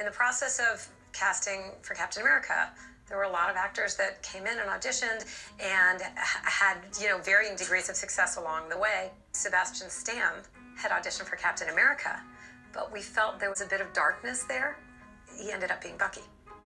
In the process of casting for Captain America, there were a lot of actors that came in and auditioned and had, varying degrees of success along the way. Sebastian Stan had auditioned for Captain America, but we felt there was a bit of darkness there. He ended up being Bucky.